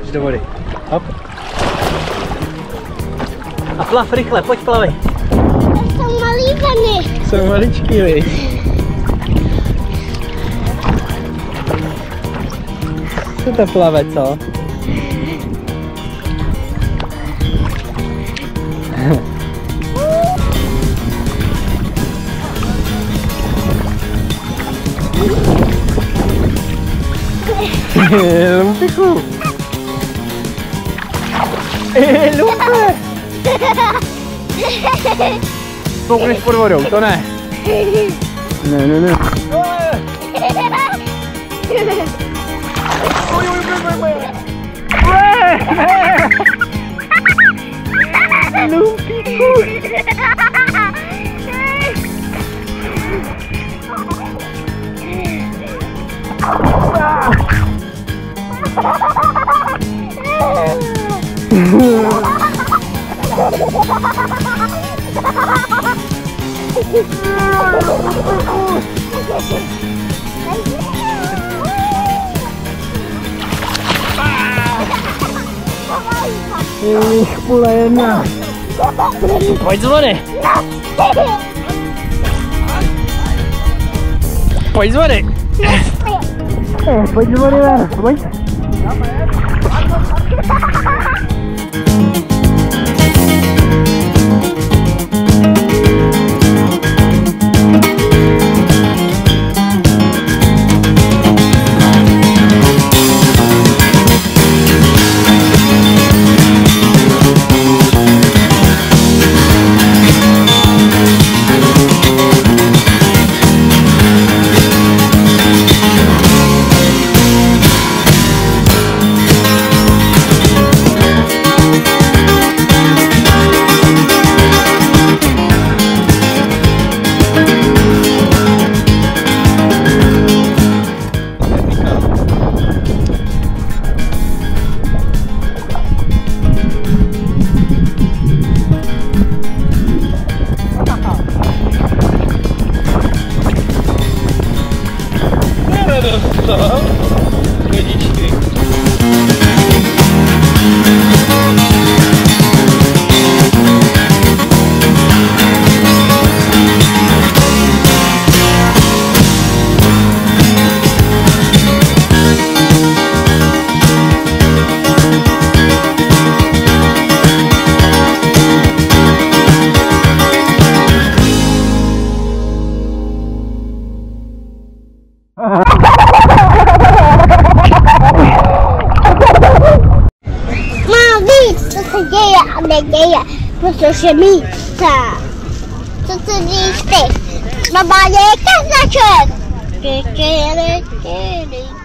skoč do vody. Hop. A plav rychle, pojď plavej. To jsou malý vany. Jsou maličký, viď? Co to plave, co? Lumpichu! Lumpe! Koukneš pod vodou, to ne. Ne. Lumpichu! Pula jedna. Pojď z vody. Pojď z vody. Pojď z vody, pojď. Neděje, protože místa. Co to díš ty? Normálně je kaznaček.